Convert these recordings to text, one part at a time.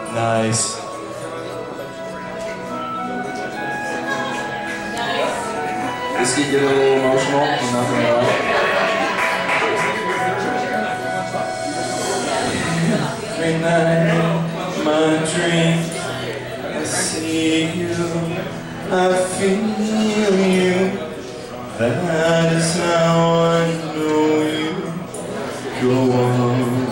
Nice. This could get a little emotional, I'm not gonna lie. Every night, my dreams, I see you, I feel you. That is how I know you. Go on.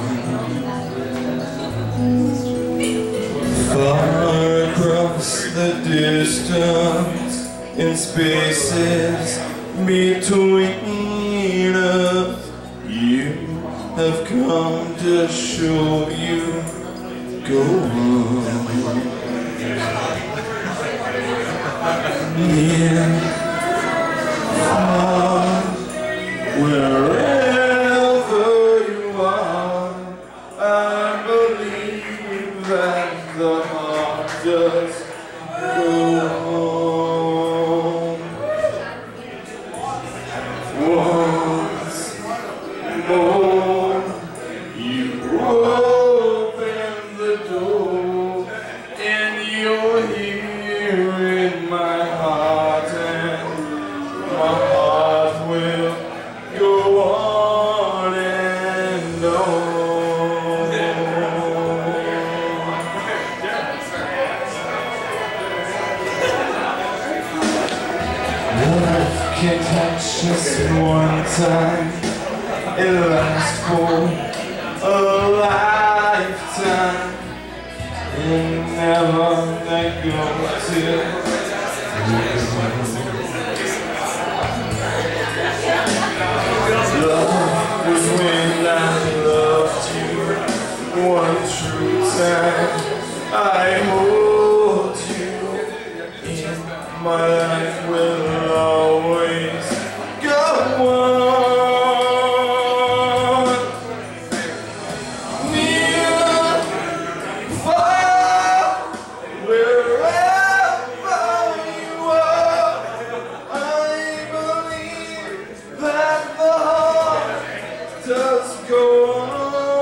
Far across the distance, in spaces between us, you have come to show you. Go on. Yeah. Far, wherever you are, I believe that the heart does go on. Once more, you open the door, and you're here in my heart, and my heart will go on and on. Love can touch us one time, it lasts for a lifetime, and never let go till love was when I loved you one true time. I hold you in my life, will always go on. Near, far, wherever you are, I believe that the heart does go on.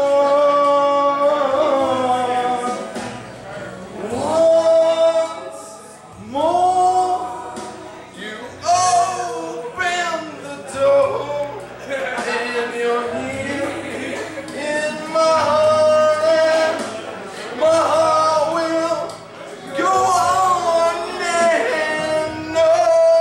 Once more, you open the door, and you're here in my heart, and my heart will go on and on.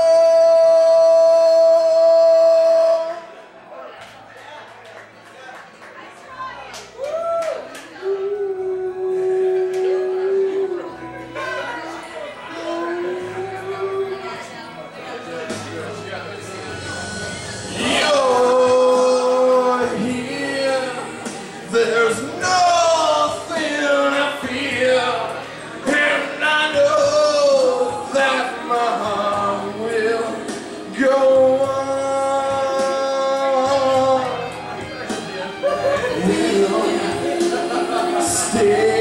You're here, there's nothing to fear, and I know that my heart will go on. We'll stay